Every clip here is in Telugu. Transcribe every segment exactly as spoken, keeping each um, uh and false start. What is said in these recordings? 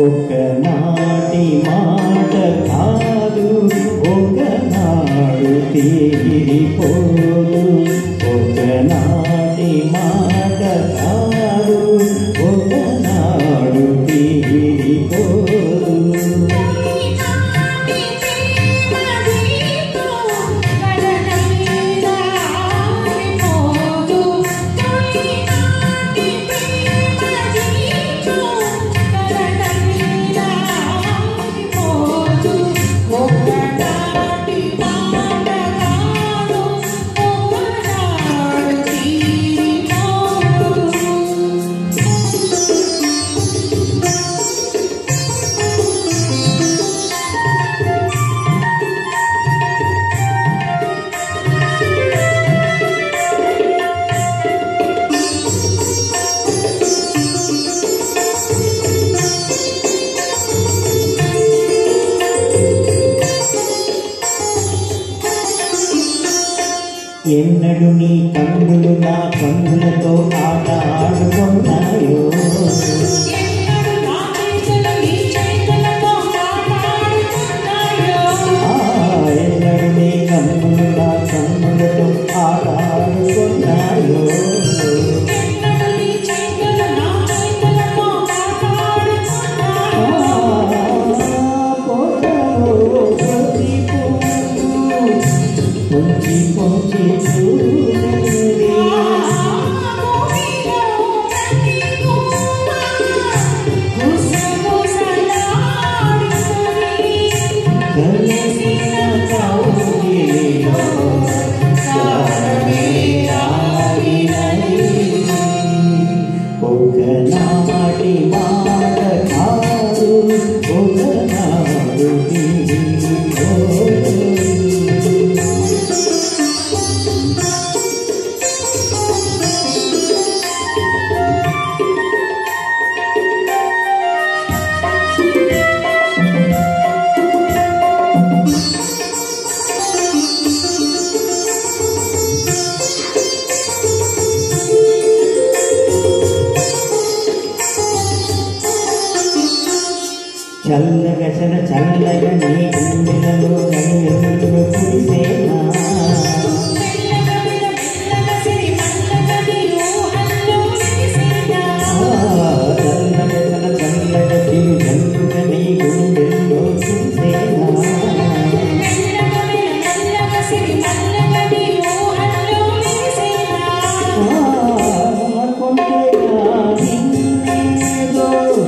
ఒకనాటి మాట కాదు ఒకనాడు తీరిపోదు ఒకనాటి మాట కాదు ఒకనాడు తీరిపోదు ఎన్నడు నీ కన్నులు నా కన్నులతో ఆట ఆడుకున్నాయో ఎన్నడు నీ కన్నులు నా కన్నులతో ఆట ఆడుకున్నాయో పొంచి పొంచి చూడరే కలిసిన కౌగిలిలో సారమే ఆగినది ఒకనాటి మాట కాదు ఒకనాడు తీరిపోదు చల్లగా చల చల్లగా నీ గుండెలలో నలుగురు కురిసేనా చల్లగా చల చల్లగా తిరు జంతుగా నీ గుండెల్లో కురిసేనా కొంటగా నిన్నేదో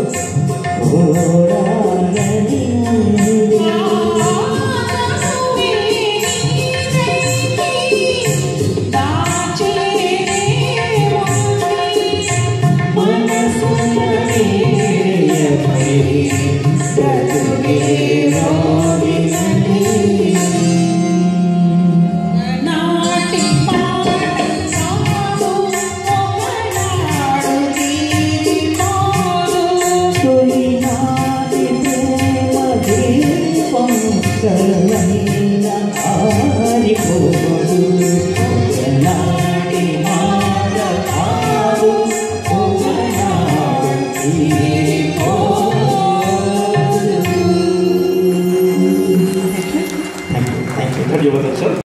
కలైన ఆరిపోదు ఒకనాటి మాట కాదు ఒకనాడు తీరిపోదు. థ్యాంక్ యూ థ్యాంక్ యూ ధన్యవాదాలు సార్.